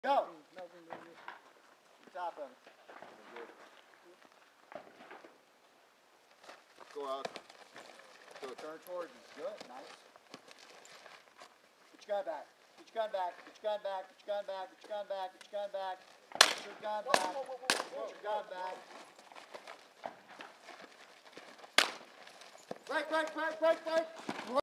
Go. Top of it. Go out. So turn towards you. Good. Nice. Put your gun back. Put your gun back. Put your gun back. Put your gun back. Put your gun back. Put your gun back. Put your gun back. Put your gun back. Break, break, break, break, break.